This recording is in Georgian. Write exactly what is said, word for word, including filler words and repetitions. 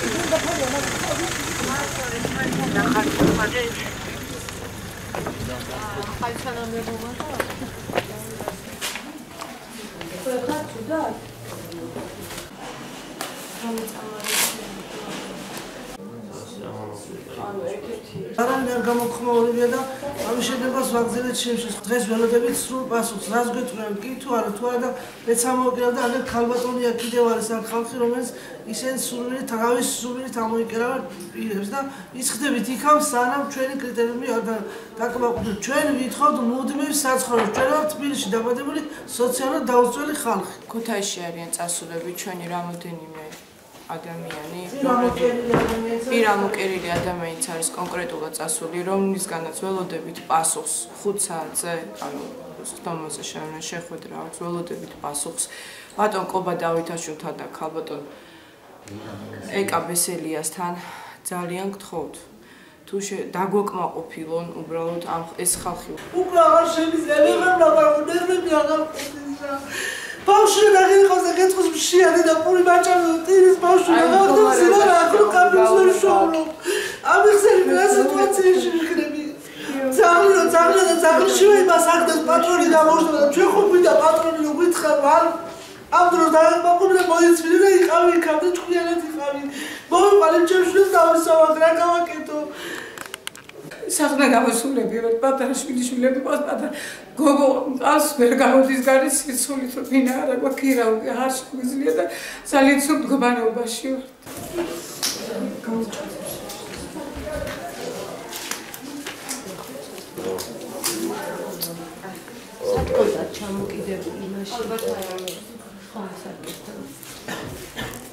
არამედ არ გამოხმაურებია და ამის შედებას ვაგზავნეთ შემშეს. დღეს ველოდებით სრულ პასუხს. რას გეტყვიან კი თუ არა თუ არა და მეც ამოვიკერავ და აგერ ქალბატონია კიდევ არის ამ ხალხი რომელიც ისინი სულმით თავის სულმით ამოიკერავენ პირებს და იცხდებით იქამ სანამ ჩვენი კრიტერიუმი არ დაკმაყოფილდეს. ჩვენ ვითხოვთ მუდმივ საცხოვრებელს. ჩვენ ვართ თბილისში დაბადებული სოციალურად დაუცველი ხალხი. ქუთაისში არიან წასულები ჩვენი რამოდენიმე ადამიანი პირამოკერილი ადამიანიც არის კონკრეტულად წასული, რომლისგანაც ველოდებით პასუხს ხუთ საათზე, ანუ სხდომაზე შეხვედრა აქვს, ველოდებით პასუხს ბატონ კობა დავითაშვილთან და ქალბატონ ეკა ბესელიასთან ძალიან გთხოვთ. თუ დაგვეკმაყოფილონ უბრალოდ ამ ეს ხალხი. უკვე აღარ შემიძლია ვეღარ ნერვები აღარ მყოფილია. ბავშვი დაგი ხავს და გეცხოს მშიადი და პური მაჭამო ტირის ბავშვი აღარ დაზინა რა აქ კაპიტული შოულო ამიხსენი რა სიტუაციაში ვიქნები ძაღლი ძაღლი და ძაღლში იმას აქდეს პატრონი გამოშვა და ჩვენ ხო გვინდა პატრონი რო გითხარ არ ამ დროს დააყმაყოფილე მოიცვილი და იყავი იქამ და ჭკვიანად იყავი მოვიყალე ჩემშვილს დავისავად რა გავაკეთო სახნა გამოსულები ვარ პატარა შვილიშვილები ყავს პატარა გოგო ყავს ვერ გამოდის გარეთ სიცოცხლით რომ ვინ არა გვაქირა უკვე არ შეგვიძლია და ძალიან ცუდ მდგომარეობაში ვარ საკუთარ ჩამოკიდებული მაშინ ალბათ არა ხო საკუთარ